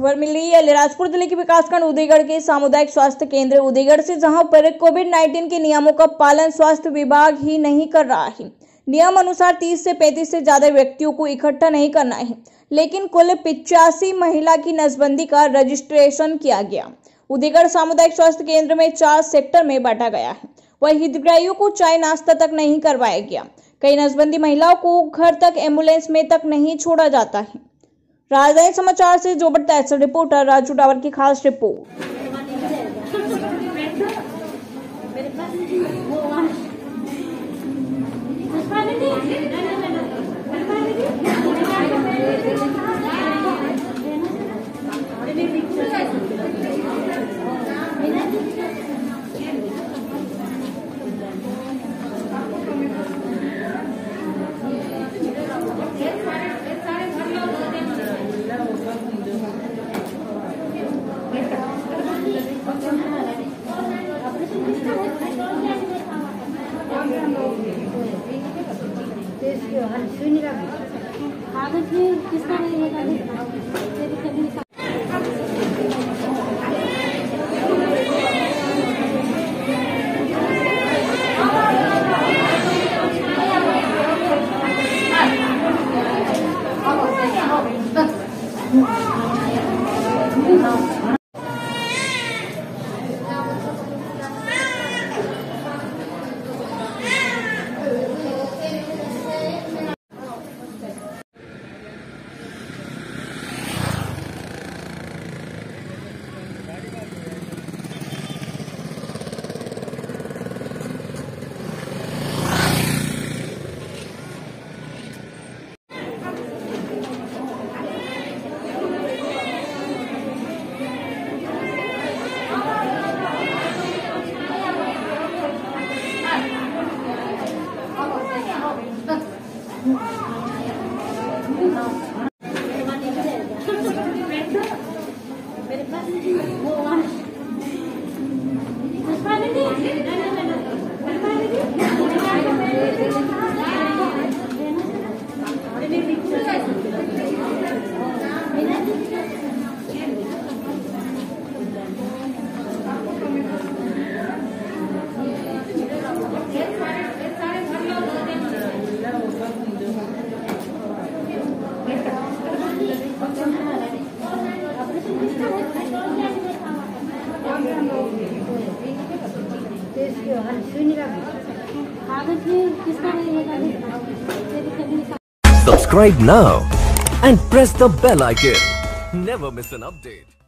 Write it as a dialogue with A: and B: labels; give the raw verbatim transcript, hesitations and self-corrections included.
A: खबर मिल रही है अलीराजपुर जिले के विकासखंड उदयगढ़ के सामुदायिक स्वास्थ्य केंद्र उदयगढ़ से, जहां पर कोविड उन्नीस के नियमों का पालन स्वास्थ्य विभाग ही नहीं कर रहा है। नियम अनुसार तीस से पैंतीस से ज्यादा व्यक्तियों को इकट्ठा नहीं करना है, लेकिन कुल पिचासी महिला की नसबंदी का रजिस्ट्रेशन किया गया। उदयगढ़ सामुदायिक स्वास्थ्य केंद्र में चार सेक्टर में बांटा गया है। वह हितग्राहियों को चाय नाश्ता तक नहीं करवाया गया। कई नसबंदी महिलाओं को घर तक एम्बुलेंस में तक नहीं छोड़ा जाता है। राजधानी समाचार से जोबट तहसील रिपोर्टर राजू डावर की खास रिपोर्ट।
B: कागज में किसका नहीं होगा।
C: Subscribe now and press the bell icon. Never miss an update.